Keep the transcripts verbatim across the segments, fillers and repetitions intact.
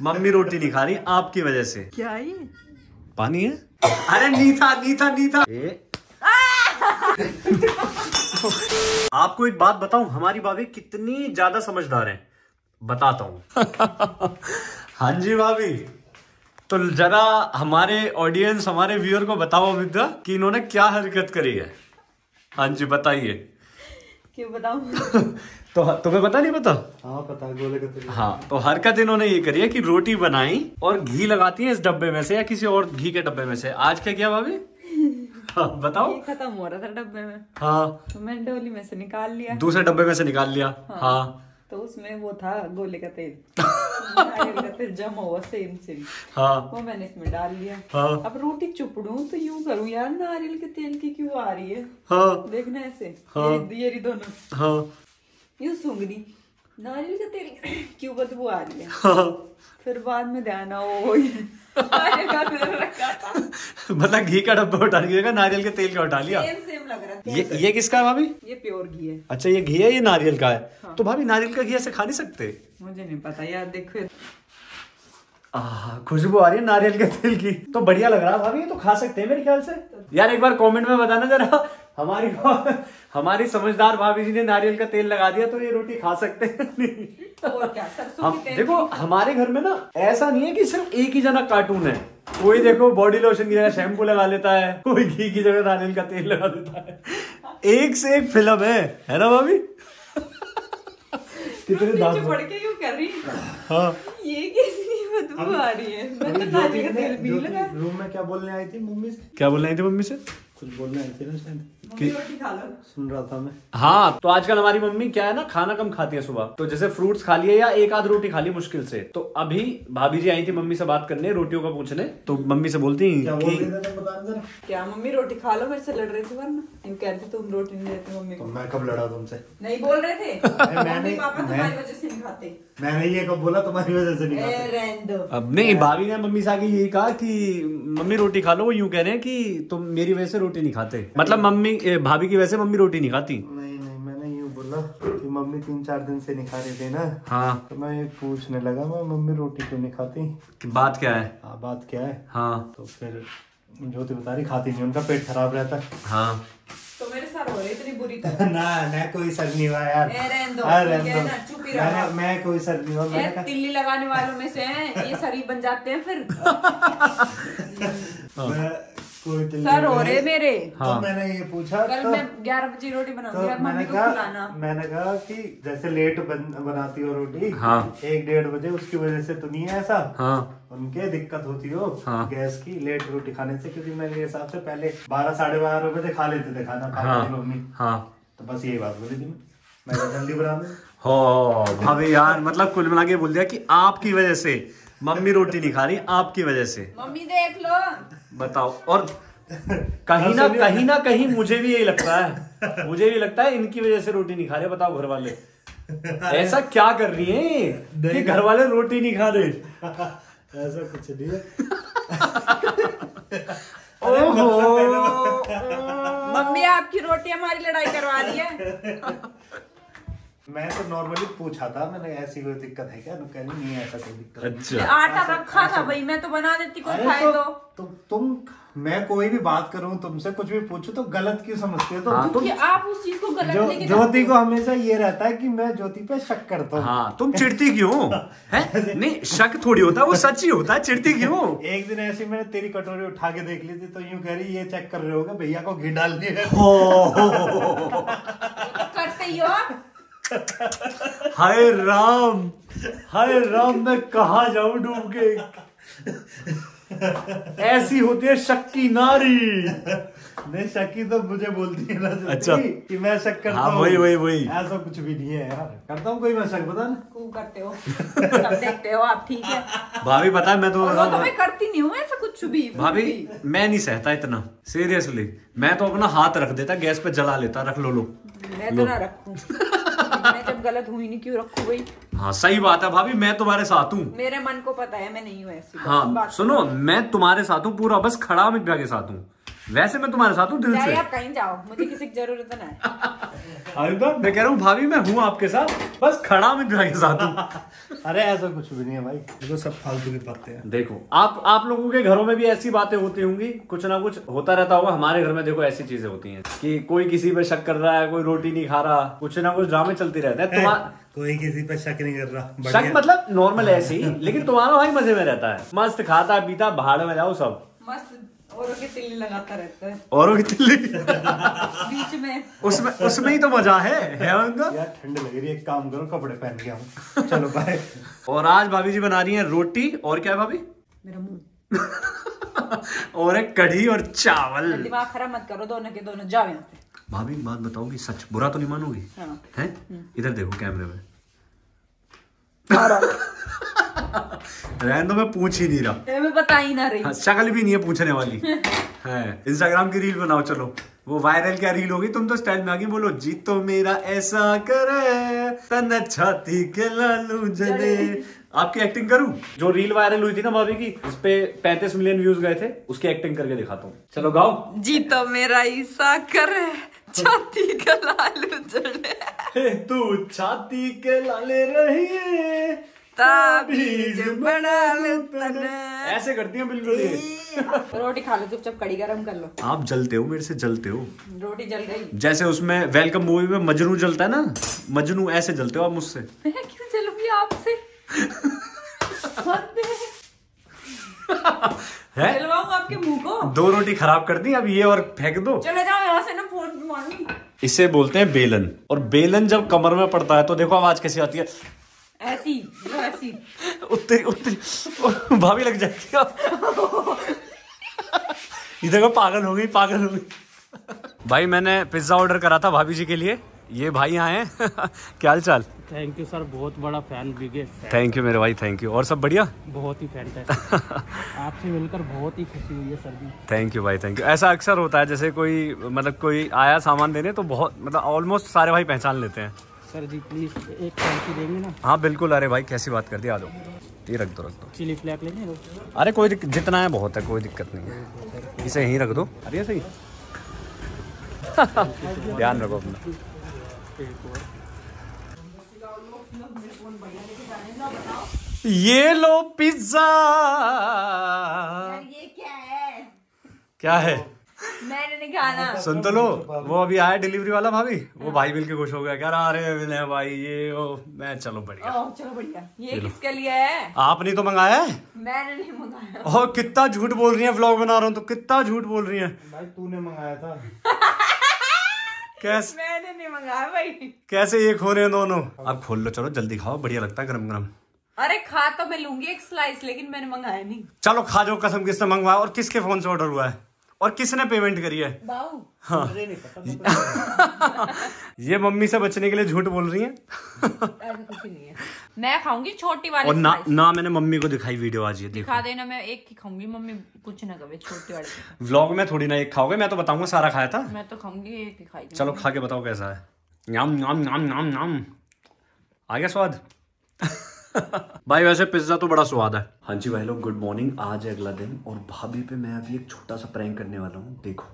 Mummy रोटी नहीं खा रही आपकी वजह से। क्या ये पानी है? अरे नीथा नीथा नीथा। आपको एक बात बताऊं, हमारी भाभी कितनी ज्यादा समझदार है, बताता हूं। हाँ जी भाभी, तो जरा हमारे ऑडियंस, हमारे व्यूअर को बताओ अमिता कि इन्होंने क्या हरकत करी है। हाँ जी बताइए। क्यों बताऊं? तो तुम्हें पता नहीं? पता? हाँ पता, गोले का तरीका। हाँ, तो हरकत इन्होंने ये करी है कि रोटी बनाई और घी लगाती है इस डब्बे में से या किसी और घी के डब्बे में से। आज क्या किया भाभी? हाँ, बताओ। ये खत्म हो रहा था डब्बे में। हाँ, तो मैंने डोली में से निकाल लिया, दूसरे डब्बे में से निकाल लिया। हाँ, हाँ। तो उसमें वो था गोले का तेल, नारियल का तेल जमा हुआ सेम सेम। हाँ, वो मैंने इसमें डाल लिया। हाँ, अब रोटी चुपड़ू तो यूं करूं यार, नारियल के तेल की क्यों आ रही है? हाँ, देखना ऐसे। हाँ, ये, ये रही दोनों। हाँ, यूं सूंघनी, नारियल का तेल क्यों बदबू आ रही है? हाँ। फिर बाद में ध्यान आओ वो नारियल का तेल रखा था। मतलब घी का डब्बा उठा लिया, नारियल के तेल का उठा लिया। सेम सेम लग रहा था। ये ये किसका है भाभी? ये प्योर घी है। अच्छा, ये घी है, ये नारियल का है। हाँ। तो भाभी नारियल का घी ऐसे खा नहीं सकते? मुझे नहीं पता यार, देखो आह, खुशबू आ रही है नारियल के तेल की, तो बढ़िया लग रहा है भाभी। ये तो खा सकते हैं मेरे ख्याल से। यार एक बार कमेंट में बताना जरा, हमारी हमारी समझदार भाभी जी ने नारियल का तेल लगा दिया तो ये रोटी खा सकते हैं नहीं? और क्या, सरसों हम की तेल देखो हमारे घर में ना ऐसा नहीं है कि सिर्फ एक ही जना कार्टून है। कोई देखो बॉडी लोशन की जगह शैम्पू लगा लेता है, कोई घी की जगह नारियल का तेल लगा देता है। एक से एक फिल्म है, है ना भाभी? कितने दांत पड़ के क्यों कर रही? हाँ, ये कैसी बदबू आ रही है? मैं तो नारियल का तेल भी लगा। रूम में क्या बोलने आई थी मम्मी से? क्या बोलना आई थी मम्मी से? कुछ बोलने आई थी ना शायद, मम्मी रोटी खा लो। सुन रहा था मैं। हाँ, तो आजकल हमारी मम्मी क्या है ना, खाना कम खाती है सुबह, तो जैसे फ्रूट्स खा लिए या एक आध रोटी खा ली मुश्किल से। तो अभी भाभी जी आई थी मम्मी से बात करने, रोटियों का पूछने, तो मम्मी से बोलती क्या बोल कि रही थी बताना जरा। क्या मम्मी रोटी खा लो, मेरे से लड़ रहे थे वरना यूं कहते तुम रोटी नहीं देते मम्मी तो को। मैं कब लड़ा तुमसे? नहीं बोल रहे थे मम्मी पापा तुम्हारी वजह से नहीं खाते। मैंने ये कब बोला तुम्हारी वजह से नहीं ए, खाते? रहने दो। अब नहीं, भाभी ने मम्मी से आगे यही कहा कि मम्मी रोटी खा लो। वो यूं कह रहे हैं कि तुम मेरी वजह से रोटी नहीं खाते, मतलब मम्मी भाभी की वजह से मम्मी रोटी नहीं खाती। नहीं नहीं, मैंने यूं बोला कि मम्मी तीन चार दिन से नहीं खा रही थी ना। हाँ, तो मैं ये पूछने लगा, मैं मम्मी रोटी क्यों नहीं खाती? कि बात क्या है? हाँ बात क्या है? हाँ, तो फिर ज्योति बता रही खाती नहीं, उनका पेट खराब रहता है। हाँ, तो मेरे साथ हो रही इतनी बुरी तरह। ना ना कोई सर नहीं हुआ यार। ए, रहने दो, हाँ, रहने ठीक है दो। ना, चुप ही रहो। मैंने मैं कोई सर नहीं हुआ। मैंने ए, कहा तिल्ली लगाने वालों में से हैं ये, शरीफ बन जाते हैं फिर। मैं कोई तिल सर हो नहीं रहे है। मेरे। तो हाँ। मैंने ये पूछा कल तो, मैं ग्यारह बजे रोटी तो बनाऊंगी यार, मैंने मम्मी को कहा खिलाना। मैंने कहा कि जैसे लेट बन, बनाती हो रोटी, हाँ, एक डेढ़ बजे, उसकी वजह से तो नहीं है ऐसा। हाँ, उनके दिक्कत होती हो हाँ। गैस की, लेट रोटी खाने से, क्योंकि मेरे हिसाब से पहले बारह साढ़े बारह बजे खा लेते थे खाना, पापा हाँ, की मम्मी। हाँ। तो बस यही बात बोली थी मैं मैं कहा जल्दी बना दूं। हो भाभी यार, मतलब कुल मिला के बोल दिया कि आपकी वजह से मम्मी रोटी नहीं खा रही, आपकी वजह से। मम्मी देख लो, बताओ। और कहीं ना कहीं ना कहीं मुझे भी यही लगता है, मुझे भी लगता है इनकी वजह से रोटी नहीं खा रहे। बताओ घर वाले ऐसा क्या कर रही हैं कि घर वाले रोटी नहीं खा रहे? ऐसा कुछ नहीं है। ओहो, मम्मी आपकी रोटी हमारी लड़ाई करवा रही है। मैं तो नॉर्मली पूछा था, मैंने ऐसी कोई दिक्कत है क्या? कहनी नहीं है ऐसा कोई दिक्कत। अच्छा, आटा रखा था भाई, मैं तो बना देती, कोई अरे खाए तो, तो। तो तुम, मैं कोई भी बात करूं तुमसे, कुछ भी पूछूं तो गलत क्यों समझते हो? तो हाँ, तुम, कि आप उस चीज को गलत जो, लेके ज्योति को हमेशा ये रहता है कि मैं ज्योति पे शक करता हूँ। हाँ, तुम चिढ़ती क्यों है? नहीं, शक थोड़ी होता है, वो सच ही होता है। चिढ़ती क्यों? एक दिन ऐसे मैंने तेरी कटोरी उठा के देख ली थी, तो यूं कह रही ये चेक कर रहे होगा भैया को घी डाल दिया। करते ही हो। हाय राम, हाय राम, मैं कहा जाऊं डूब के। ऐसी होती है शक की नारी। नहीं, शक्की तो मुझे बोलती है ना ज्योति, अच्छा। कि मैं शक करता हाँ, हूँ। वही वही वही। ऐसा कुछ भी नहीं है यार, करता हूँ कोई मैं शक, बता ना। खूब करते हो, सब देखते हो आप, ठीक है। भाभी पता है, मैं तो और वो तो मैं करती नहीं हूँ ऐसा कुछ भी। भाभी मैं नहीं सहता इतना, सीरियसली। मैं तो अपना हाथ रख देता गैस पे, जला लेता। रख लो लो, मैं तो ना रखूं। मैं जब गलत हुई नहीं क्यों रखूं भाई? हाँ सही बात है भाभी, मैं तुम्हारे साथ हूँ। मेरे मन को पता है मैं नहीं हूँ ऐसी। हाँ सुनो, मैं तुम्हारे साथ हूँ पूरा, बस खड़ा मिर्गा के साथ हूँ वैसे मैं तुम्हारे साथ हूँ दिल से। आप कहीं जाओ, मुझे किसी की जरूरत नहीं है। अरे तो मैं कह रहा हूँ भाभी मैं हूँ आपके साथ, बस खड़ा मैं तुम्हारे साथ हूँ। अरे ऐसा कुछ भी नहीं है भाई, तो सब फालतू की बातें हैं। देखो आप आप लोगों के घरों में भी ऐसी बातें होती होंगी, कुछ ना कुछ होता रहता होगा। हमारे घर में देखो ऐसी चीजें होती हैं कि कोई किसी पे शक कर रहा है, कोई रोटी नहीं खा रहा, कुछ ना कुछ ड्रामे चलते रहते हैं। तुम्हारा कोई किसी पे शक नहीं कर रहा, शक मतलब नॉर्मल ऐसे ही, लेकिन तुम्हारा भाई मजे में रहता है, मस्त खाता पीता भाड़ में जाओ सब, मस्त औरों की तिल्ली लगाता रहता है, औरों की तिल्ली बीच में। उसमें उसमें ही तो मजा है, है उनका। यार ठंड लग रही है, एक काम करो कपड़े पहन के आऊं। चलो बाय। और आज भाभी जी बना रही हैं रोटी, और क्या है भाभी? मेरा मुंह और एक कढ़ी और चावल। दिमाग खराब मत करो, दोनों के दोनों जाओ यहाँ से। भाभी बात बताओगी, सच बुरा तो नहीं मानोगी? हाँ। हैं? इधर देखो कैमरे में। रहने दो, मैं पूछ ही नहीं रहा, मैं बता ही ना रही। हाँ, शक्ल भी नहीं है पूछने वाली है। इंस्टाग्राम की रील बनाओ, चलो वो वायरल क्या रील होगी, तुम तो स्टाइल में आगे बोलो, जी तो मेरा ऐसा करे तन छाती के लालू जले। आपकी एक्टिंग करूं? जो रील वायरल हुई थी ना भाभी की, उस पे पैंतीस मिलियन व्यूज गए थे, उसकी एक्टिंग करके दिखाता हूँ। चलो गाओ। जी तो मेरा ऐसा करे छाती के लालू जले, तू छाती के लाले रही ताबीज बना लो तने। ऐसे करती हैं बिल्कुल ये। रोटी खा लो चुपचाप, कड़ी गरम कर लो। आप जलते हो, मेरे से जलते हो। रोटी जल गई। जैसे उसमें वेलकम मूवी में मजनू जलता है ना, मजनू ऐसे जलते हो आप मुझसे। मैं क्यों जलूंगी आपसे? है? जलवाऊं आपके मुंह को। दो रोटी खराब कर दी, अब ये और फेंक दो। चले जाओ यहाँ से ना, फोन मारूंगी। इसे बोलते हैं बेलन, और बेलन जब कमर में पड़ता है तो देखो आवाज कैसी आती है, ऐसी जो ऐसी उतरी उतरी भाभी लग जाएगी। इधर को पागल हो गई, पागल हो गई। भाई मैंने पिज्जा ऑर्डर करा था भाभी जी के लिए, ये भाई आए हैं। क्या हाल चाल? थैंक यू सर, बहुत बड़ा फैन, बिगेस्ट। थैंक यू मेरे भाई, थैंक यू। और सब बढ़िया? बहुत ही फैंटास्टिक। आपसे मिलकर बहुत ही खुशी हुई है सर जी। थैंक यू भाई, थैंक यू। ऐसा अक्सर होता है, जैसे कोई मतलब कोई आया सामान देने तो बहुत मतलब ऑलमोस्ट सारे भाई पहचान लेते हैं। सर जी प्लीज एक सेल्फी देंगे ना? हाँ बिल्कुल। अरे भाई कैसी बात कर दी, आ दो, ये रख दो, रख दो। चिली फ्लैक लेंगे लोग? अरे कोई जितना है बहुत है, कोई दिक्कत नहीं है, इसे यहीं रख दो। अरे सही। ध्यान रखो अपना। ये लो पिज्जा। ये क्या है? क्या है? मैंने नहीं खाना। सुन तो लो, वो अभी आया डिलीवरी वाला भाभी, वो भाई मिल के खुश हो गया, कह रहा अरे विनय भाई ये ओ। मैं चलो बढ़िया। ओह चलो बढ़िया। ये किसके लिए है? आपने तो मंगाया है। मैंने नहीं मंगाया। और कितना झूठ बोल रही है, व्लॉग बना रहा हूँ तो कितना झूठ बोल रही है। भाई तूने मंगाया था। कैसे? मैंने नहीं मंगाया भाई। कैसे ये खो रहे हैं दोनों? अब खोल लो, चलो जल्दी खाओ, बढ़िया लगता है गरम गरम। अरे खा तो मैं लूंगी एक स्लाइस, लेकिन मैंने मंगाया नहीं। चलो खा जाओ, कसम किसने मंगवाया और किसके फोन से ऑर्डर हुआ है और किसने पेमेंट करी है? बाऊ। हाँ। ये मम्मी से बचने के लिए झूठ बोल रही हैं। ऐसा कुछ नहीं है, मैं खाऊंगी छोटी वाली। और ना ना मैंने मम्मी को दिखाई वीडियो आज, ये देखो। दिखा देना, मैं एक ही खाऊंगी, मम्मी कुछ ना कहे छोटी वाली। व्लॉग में थोड़ी ना एक खाओगे, मैं तो बताऊंगा सारा खाया था। मैं तो खाऊंगी एक ही खाई। चलो खा के बताओ कैसा है। नाम नाम नाम नाम नाम आ गया स्वाद। भाई वैसे पिज्जा तो बड़ा स्वाद है। हाँ जी भाई लोग, गुड मॉर्निंग। आज है अगला दिन और भाभी पे मैं अभी एक छोटा सा प्रैंक करने वाला हूँ, देखो।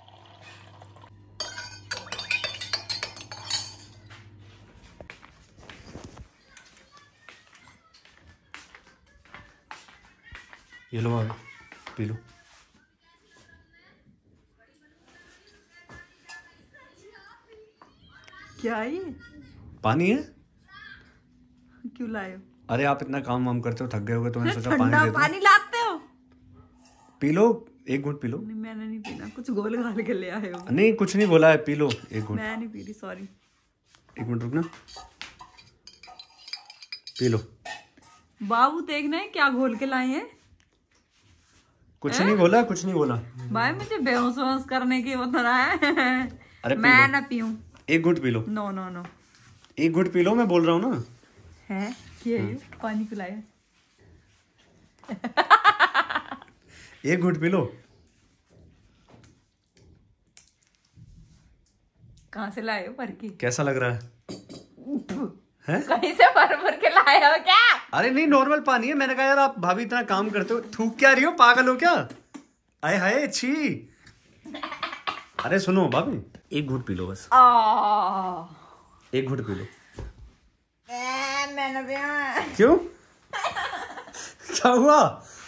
ये लो भाभी, पी लो। क्या ये पानी है? क्यों लाए हो? अरे आप इतना काम वाम करते हो, थक गए होगे तो मैंने सोचा पानी ठंडा दे दूं। पानी लाते हो? पी लो, एक घूंट पी लो। नहीं मैंने नहीं पीना, कुछ गोल घाल के ले आए हो। नहीं कुछ नहीं बोला है, पी लो एक घूंट। मैं नहीं पी रही, सॉरी। एक मिनट रुकना, पी लो। बाबू देखना है क्या घोल के लाए हैं। कुछ नहीं बोला, कुछ नहीं बोला भाई मुझे बेहोश वहोश करने की वो तो ना है। अरे पी मैं लो। ना पीऊं। एक घूंट पी लो। No no no. एक घूंट पी लो, मैं बोल रहा हूँ ना। है क्या ये? पानी पिलाया। एक घूंट पी लो। कहाँ से लाए हो भर के? कैसा लग रहा है? हैं? कहीं से भर भर के लाए हो क्या? अरे नहीं नॉर्मल पानी है। मैंने कहा यार आप भाभी इतना काम करते हो, थूक क्या रही हो, पागल हो क्या? आए हाय छी। अरे सुनो भाभी, एक घूट पी लो बस, आ एक घूट पी लो। ए, मैंने भी क्यों? क्या हुआ?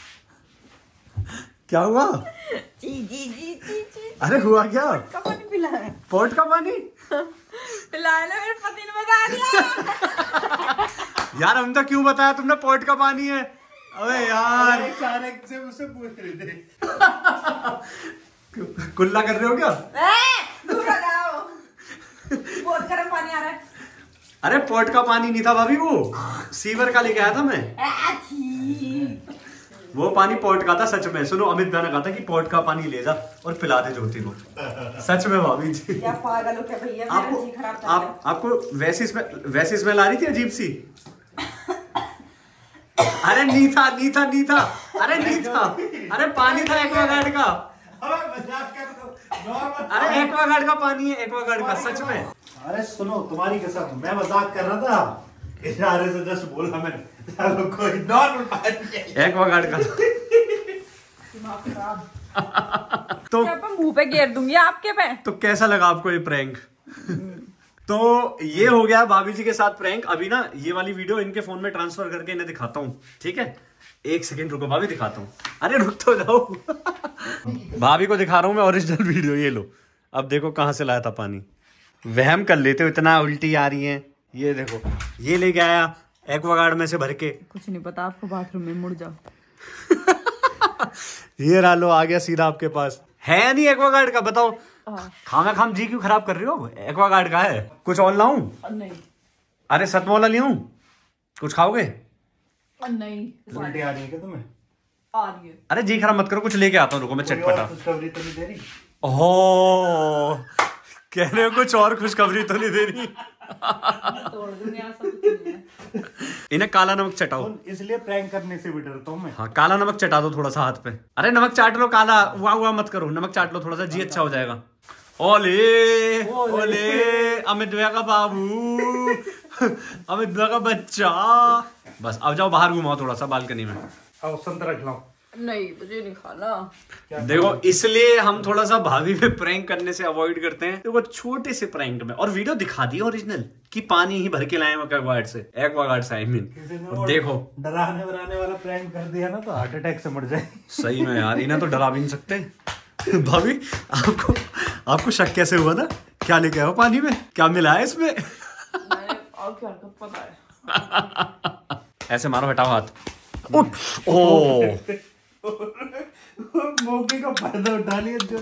क्या हुआ? जी जी जी जी जी अरे हुआ क्या? का पानी पिलाया, पोर्ट का पानी पिलाया ना, मेरे पति ने बता दिया। यार हम तो क्यों बताया तुमने पोर्ट का पानी है? अबे यार अचानक से मुझसे पूछ रहे थे। कुल्ला कर रहे हो क्या? ए, दूर हो जाओ, बहुत गर्म पानी आ रहा है। अरे पोर्ट का पानी नहीं था भाभी, वो सीवर का लेके आया था मैं। ए, छी। वो पानी पोर्ट का था सच में। सुनो, अमित भाई ने कहा था कि पोर्ट का पानी ले जा और पिला दे ज्योति को। सच में भाभी जी। क्या पागल हो क्या भैया, मेरा आपको जी खराब कर आप, आपको वैसी स्मेल वैसी स्मेल आ रही थी अजीब सी? अरे नहीं था नहीं था नहीं था अरे नहीं था, अरे पानी था एक्वागार्ड का। अरे एक्वागार्ड का पानी है, एक्वागार्ड का, सच में। अरे सुनो, तुम्हारी कसम, मैं मजाक कर रहा था, इशारे से जस्ट बोला मैंने, चलो कोई नॉर्मल पानी है। एक्वागार्ड का दिमाग खराब। तो क्या मैं मुंह पे घेर दूंगी आपके पे। तो कैसा लगा आपको ये प्रैंक? तो ये हो गया भाभी जी के साथ प्रैंक। अभी ना ये वाली वीडियो इनके फोन में ट्रांसफर करके इन्हें दिखाता हूँ, ठीक है? एक सेकंड रुको भाभी, दिखाता हूँ। अरे रुक तो जाओ। भाभी को दिखा रहा हूँ मैं ओरिजिनल वीडियो, ये लो। अब देखो कहाँ से लाया था पानी। वहम कर लेते हो, इतना उल्टी आ रही है। ये देखो, ये लेके आया एक्वागार्ड में से भर के। कुछ नहीं पता आपको, बाथरूम में मुड़ जाओ। ये रहा लो, आ गया सीधा आपके पास। है नहीं एक्वागार्ड का, बताओ। खाना खाम जी क्यों खराब कर रही हो? एक्वागार्ड का है। कुछ और लाऊं? नहीं। अरे सतमोला लियूं? कुछ खाओगे? नहीं, उल्टी आ रही है क्या तुम्हें? आ रही है। अरे जी खराब मत करो, कुछ लेके आता हूँ, रुको मैं चटपटा। खुशखबरी तो नहीं दे रही? ओहो, कह रहे हो कुछ और खुशखबरी तो नहीं दे रही? तोड़ दूंगी, ऐसा कुछ नहीं है। इन्हें काला नमक चटाओ। इसलिए प्रैंक करने से भी डरता हूँ मैं। हाँ, काला नमक चटा दो थोड़ा सा हाथ पे। अरे नमक चाट लो, काला हुआ हुआ मत करो, नमक चाट लो थोड़ा सा, जी अच्छा हो जाएगा। ओले ओले, अमित भैया का बाबू, अमित भैया का बच्चा। बस अब जाओ बाहर घुमाओ थोड़ा सा बालकनी में। आओ संतरा खिलाओ। नहीं, मुझे नहीं खाना। देखो, इसलिए हम थोड़ा सा भाभी पे प्रैंक करने से अवॉइड करते हैं। देखो छोटे से प्रैंक में, और वीडियो दिखा दी ओरिजिनल कि पानी ही भर के लाए एक्वागार्ड से, एक्वागार्ड से आई मीन। देखो डराने वराने वाला प्रैंक कर दिया ना तो हार्ट अटैक से मर जाए। सही में यार, इन्हें तो डरा भी नहीं सकते। भाभी आपको आपको शक कैसे हुआ ना? क्या लेके आए पानी में? क्या मिला है इसमें? और क्या पता है। ऐसे मारो, हटाओ हाथ। उठ। ओ मौके का फायदा उठा लिया जो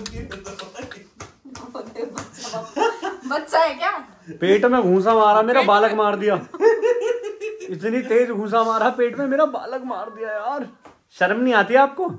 बच्चा है क्या? पेट में घूसा मारा, मेरा बालक मार दिया। इतनी तेज घूसा मारा पेट में, मेरा बालक मार दिया यार। शर्म नहीं आती आपको?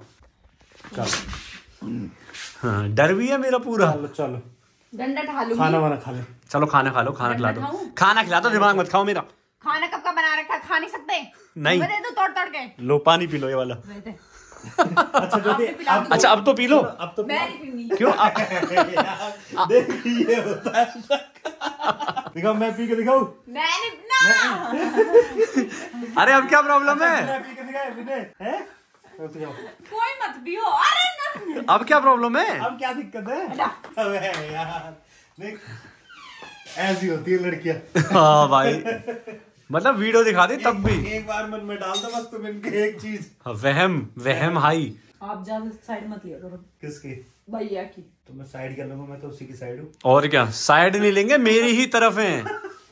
हाँ, डर भी है मेरा पूरा। चलो चलो, डंडा खा लूंगी। खाना वाना खा ले। चलो खाना खा लो, खाना खिला दो। खाऊं? खाना खिला दो, दिमाग मत खाओ मेरा। खाना कब का बना रखा है, खा नहीं सकते? नहीं। मैं दे दूं तोड़ तोड़ के। लो पानी पी लो ये वाला। अच्छा ज्योति, अब अच्छा अब तो पी लो। अब तो मैं नहीं पीऊंगी। क्यों? आ, देख ये होता है। दिखाओ, मैं पी के दिखाऊं? मैं नहीं ना। अरे अब क्या प्रॉब्लम है? मैं पी के दिखाए विनय, हैं? तो जाओ। कोई मत पियो। अरे ना। अब क्या प्रॉब्लम है? अब क्या दिक्कत है? अबे यार देख, ऐसी होती है लड़कियां। हाँ भाई, मतलब वीडियो दिखा दे तब भी। एक बार मन में डाल दो बस तुम इनके एक चीज। वहम वहम हाई। आप ज्यादा साइड मत लिया करो किसकी? भैया की। तो मैं साइड कर लूंगा, मैं तो उसी की साइड हूँ। और क्या, साइड नहीं लेंगे, मेरी ही तरफ है।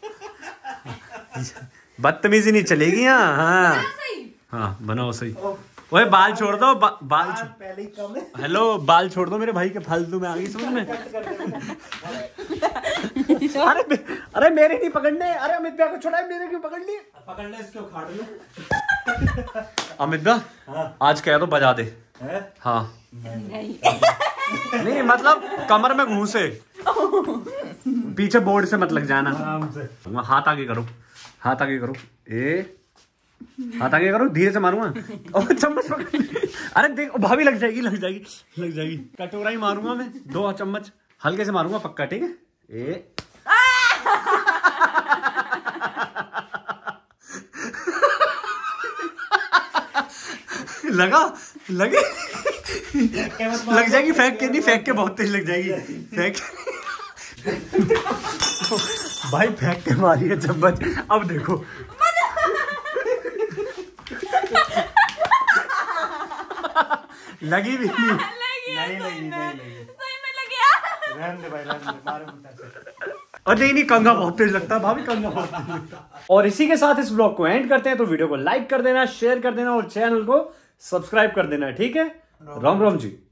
बदतमीजी नहीं चलेगी। हाँ हाँ हाँ, बनाओ सही। ओए बाल छोड़ दो, बा, बाल छो... पहले ही कम है। हेलो, बाल छोड़ दो मेरे भाई के, फालतू में आ गई समझ में। अरे अरे मेरे नहीं पकड़ने। अरे अमित भैया को छोड़ा है, मेरे क्यों पकड़ लिए? पकड़ने इसको उखाड़ लो। अमित भैया, हाँ। आज कह दो बजा दे। है? हाँ नहीं। नहीं, मतलब कमर में घूसे, पीछे बोर्ड से मत लग जाना। आराम से। हाथ आगे करो, हाथ आगे करो। ए हाथ आगे करो, धीरे से मारूंगा। और चम्मच पकड़। अरे देख भाभी, लग जाएगी लग जाएगी लग जाएगी। कटोरा ही मारूंगा मैं, दो चम्मच हल्के से मारूंगा पक्का, ठीक है? ए लगा लगे। लग जाएगी फेंक के, नहीं फेंक के बहुत तेज लग जाएगी। फेंक भाई फेंक के मारी है चम्मच। अब देखो लगी भी नहीं। नहीं लगी, नहीं लगी। रहने दे भाई, रहने दे, मारे मुझे से। और नहीं नहीं कंघा बहुत तेज लगता है भाभी, कंघा बहुत तेज लगता है। और इसी के साथ इस ब्लॉग को एंड करते हैं। तो वीडियो को लाइक कर देना, शेयर कर देना और चैनल को सब्सक्राइब कर देना, ठीक है। राम राम जी।